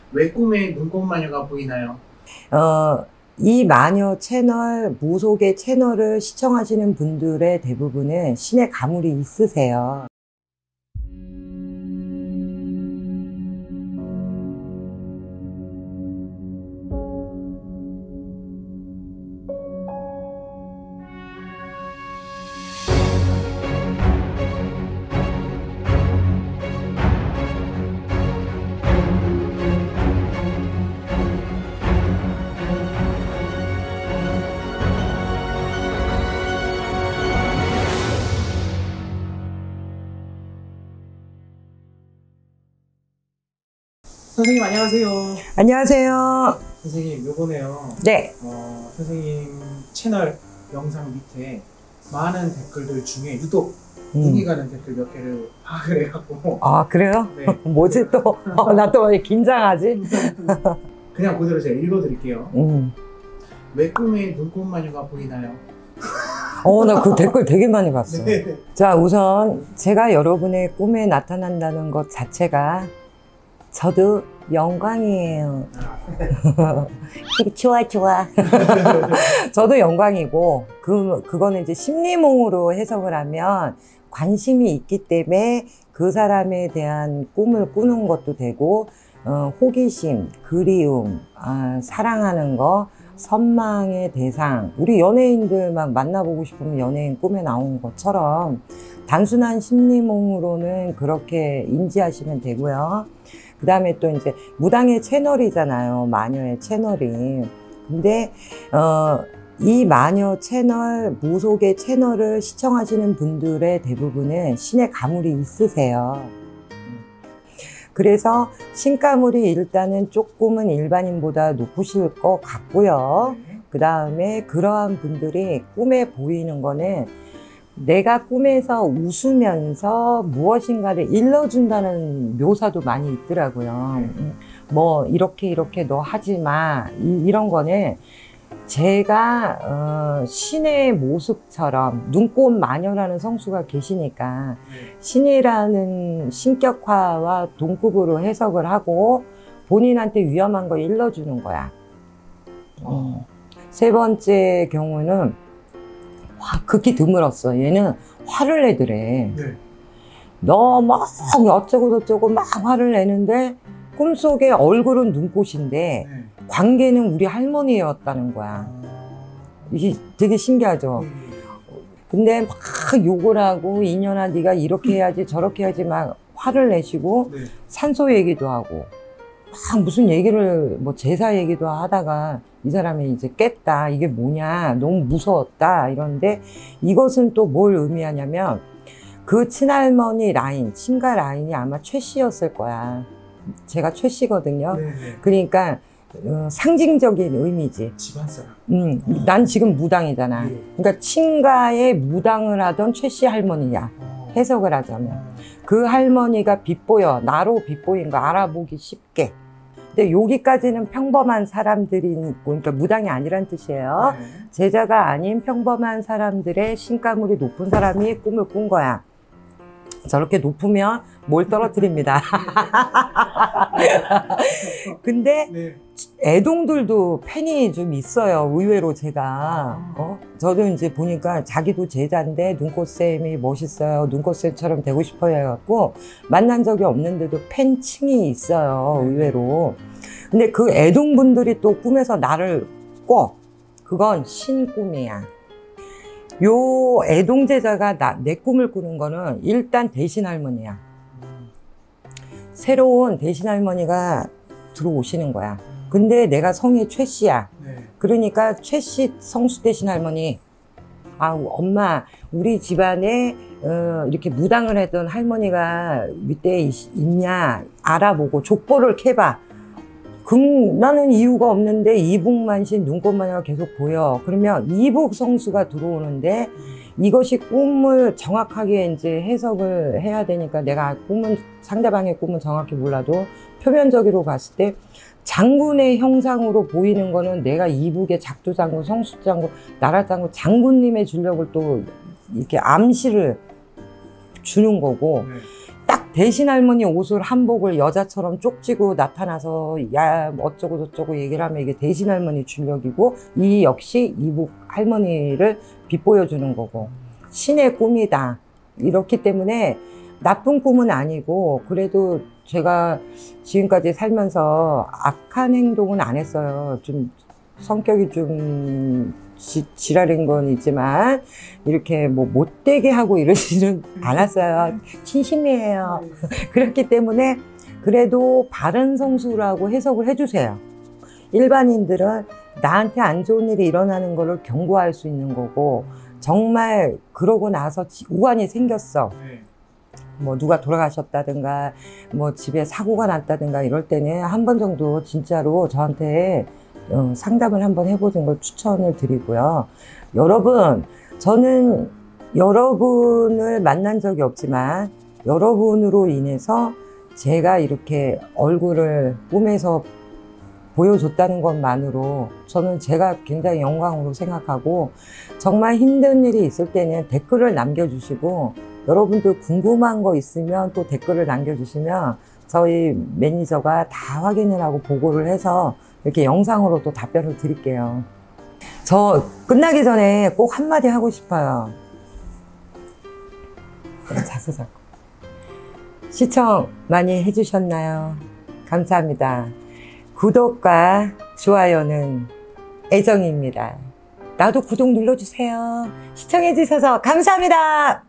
왜 꿈에 눈꽃마녀가 보이나요? 이 마녀 채널, 무속의 채널을 시청하시는 분들의 대부분은 신의 가물이 있으세요. 선생님 안녕하세요. 안녕하세요. 선생님 요번에요. 네. 선생님 채널 영상 밑에 많은 댓글들 중에 유독 눈이 가는 댓글 몇 개를 파악을 해갖고. 아 그래요? 네. 뭐지 또? 나 또 왜 긴장하지? 그냥 그대로 제가 읽어드릴게요. 왜 꿈에 눈꽃마녀가 보이나요? 나 그 댓글 되게 많이 봤어. 네. 자, 우선 제가 여러분의 꿈에 나타난다는 것 자체가 저도 영광이에요. 좋아. 저도 영광이고, 그거는 이제 심리몽으로 해석을 하면 관심이 있기 때문에 그 사람에 대한 꿈을 꾸는 것도 되고, 호기심, 그리움, 사랑하는 거, 선망의 대상. 우리 연예인들 막 만나보고 싶으면 연예인 꿈에 나오는 것처럼 단순한 심리몽으로는 그렇게 인지하시면 되고요. 그 다음에 또 이제 무당의 채널이잖아요. 마녀의 채널이. 근데 이 마녀 채널, 무속의 채널을 시청하시는 분들의 대부분은 신의 가물이 있으세요. 그래서 신가물이 일단은 조금은 일반인보다 높으실 것 같고요. 그 다음에 그러한 분들이 꿈에 보이는 거는 내가 꿈에서 웃으면서 무엇인가를 일러준다는 묘사도 많이 있더라고요. 뭐 이렇게 너 하지 마, 이런 거는 제가 신의 모습처럼 눈꽃 마녀라는 성수가 계시니까 신이라는 신격화와 동급으로 해석을 하고 본인한테 위험한 거 일러주는 거야. 세 번째 경우는 극히 드물었어. 얘는 화를 내더래. 네. 너 막 어쩌고 저쩌고 막 화를 내는데 꿈속에 얼굴은 눈꽃인데 네. 관계는 우리 할머니였다는 거야. 이게 되게 신기하죠. 근데 막 욕을 하고 이년아 네가 이렇게 해야지 저렇게 해야지 막 화를 내시고 네. 산소 얘기도 하고 막 무슨 얘기를 뭐 제사 얘기도 하다가 이 사람이 이제 깼다. 이게 뭐냐. 너무 무서웠다. 이런데 이것은 또 뭘 의미하냐면 그 친할머니 라인, 친가 라인이 아마 최 씨였을 거야. 제가 최 씨거든요. 네. 그러니까 상징적인 의미지. 집안 사람. 난 지금 무당이잖아. 네. 그러니까 친가에 무당을 하던 최 씨 할머니야. 해석을 하자면. 그 할머니가 빗보여. 나로 빗보인 거 알아보기 쉽게. 근데 여기까지는 평범한 사람들이 있고, 그러니까 무당이 아니란 뜻이에요. 네. 제자가 아닌 평범한 사람들의 신가물이 높은 사람이 꿈을 꾼 거야. 저렇게 높으면 뭘 떨어뜨립니다. 근데 네. 애동들도 팬이 좀 있어요. 의외로 제가. 저도 이제 보니까 자기도 제자인데 눈꽃쌤이 멋있어요. 눈꽃쌤처럼 되고 싶어요 해갖고 만난 적이 없는데도 팬층이 있어요. 의외로. 근데 그 애동분들이 또 꿈에서 나를 꿔. 그건 신꿈이야. 요 애동제자가 내 꿈을 꾸는 거는 일단 대신할머니야. 새로운 대신할머니가 들어오시는 거야. 근데 내가 성이 최 씨야. 네. 그러니까 최 씨 성수 대신할머니, 엄마 우리 집안에 이렇게 무당을 했던 할머니가 밑에 있냐 알아보고 족보를 캐봐. 나는 이유가 없는데 이북만신 눈꽃마녀가 계속 보여. 그러면 이북 성수가 들어오는데 이것이 꿈을 정확하게 이제 해석을 해야 되니까 내가 상대방의 꿈은 정확히 몰라도 표면적으로 봤을 때 장군의 형상으로 보이는 거는 내가 이북의 작두장군, 성수장군, 나라장군, 장군님의 전력을 또 이렇게 암시를 주는 거고 딱 대신 할머니 옷을 한복을 여자처럼 쪽지고 나타나서 야 어쩌고 저쩌고 얘기를 하면 이게 대신 할머니 출력이고 이 역시 이복 할머니를 비보여주는 거고 신의 꿈이다. 이렇기 때문에 나쁜 꿈은 아니고 그래도 제가 지금까지 살면서 악한 행동은 안 했어요. 좀 성격이 좀 지랄인 건 있지만 이렇게 뭐 못되게 하고 이러지는 않았어요. 진심이에요. 그렇기 때문에 그래도 바른 성수라고 해석을 해주세요. 일반인들은 나한테 안 좋은 일이 일어나는 거를 경고할 수 있는 거고 정말 그러고 나서 우환이 생겼어. 뭐 누가 돌아가셨다든가 뭐 집에 사고가 났다든가 이럴 때는 한 번 정도 진짜로 저한테 상담을 한번 해보는 걸 추천을 드리고요. 여러분, 저는 여러분을 만난 적이 없지만 여러분으로 인해서 제가 이렇게 얼굴을 꿈에서 보여줬다는 것만으로 저는 제가 굉장히 영광으로 생각하고 정말 힘든 일이 있을 때는 댓글을 남겨주시고 여러분들 궁금한 거 있으면 또 댓글을 남겨주시면 저희 매니저가 다 확인을 하고 보고를 해서 이렇게 영상으로 또 답변을 드릴게요. 저 끝나기 전에 꼭 한마디 하고 싶어요. 자수자고. 시청 많이 해주셨나요? 감사합니다. 구독과 좋아요는 애정입니다. 나도 구독 눌러주세요. 시청해주셔서 감사합니다.